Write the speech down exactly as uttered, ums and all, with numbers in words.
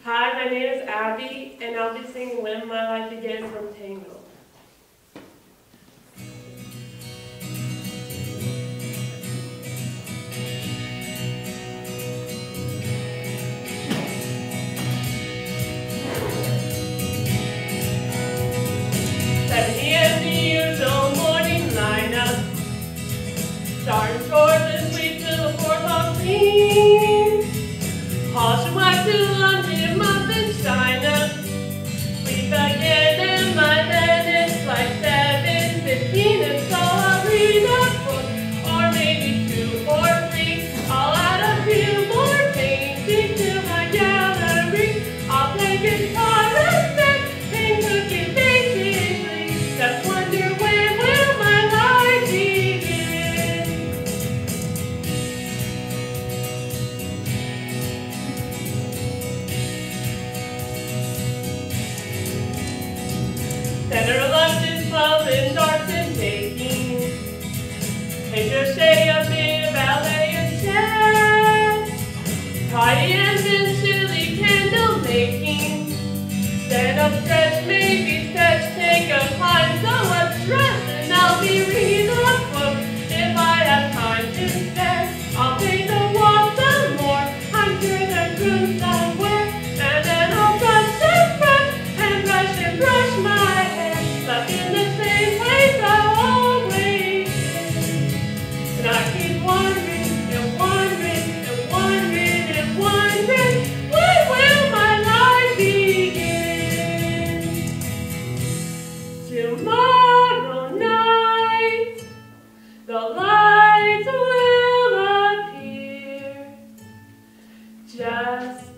Hi, my name is Abby, and I'll be singing When My Life Begins from Tango. seventy years old morning lineup, starting towards the sweet till the fourth all clean. Caution wife to London, muffin shine up. Sleep again and my bed is like seven fifteen, and so I'll read a book, or maybe two or three. I'll add a few more paintings to my gallery. I'll play guitar and dance and cookie basically. Just wonder when will my life begin. Center of London's love and dark and baking. Painter say a bit of ballet and jazz. Tidy and then chilly candle making. Stand up, stretch, maybe stretch, take a climb, so let's rest, and I'll be reading a book. If I have time to spare, I'll paint the wall some more. I'm sure there's room somewhere, and then I'll brush and brush and brush and brush my hair, stuck in the same place I've always been. And I keep wondering and wondering and wondering and wondering, when will my life begin? Tomorrow night, the lights will appear, just